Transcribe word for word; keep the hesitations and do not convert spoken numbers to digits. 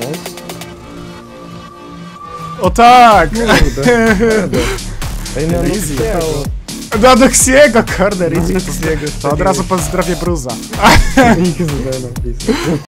O tak! Ej, no, Easy. no, Do Doxiego, corner, easy. Doxiego, To od razu pozdrowię Bruza. X D napisał.